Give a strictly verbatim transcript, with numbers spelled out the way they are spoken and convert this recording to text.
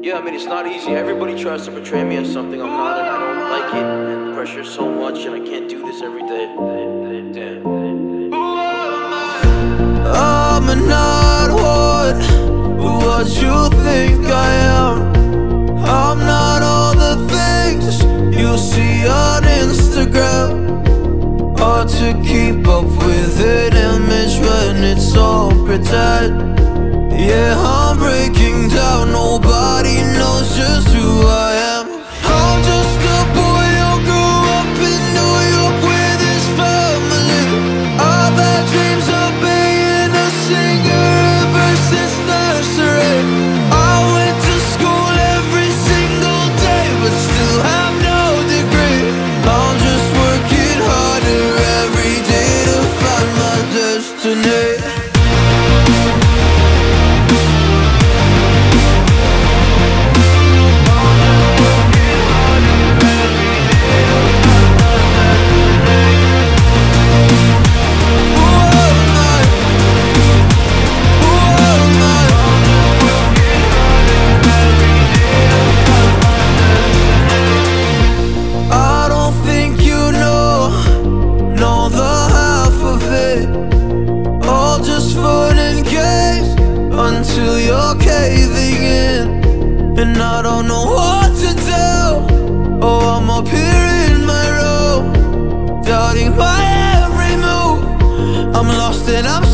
Yeah, I mean, it's not easy. Everybody tries to portray me as something I'm not, and I don't like it. And the pressure's so much, and I can't do this every day. Damn. I'm not what, what you think I am. I'm not all the things you see on Instagram. Hard to keep up with an image when it's all pretend. Yeah, I'm breaking down, nobody knows just who I am. I'm just a boy who grew up in New York with his family. I've had dreams of being a singer ever since nursery. I went to school every single day, but still have no degree. I'm just working harder every day to find my destiny. Until you're caving in, and I don't know what to do. Oh, I'm up here in my room, doubting my every move. I'm lost and I'm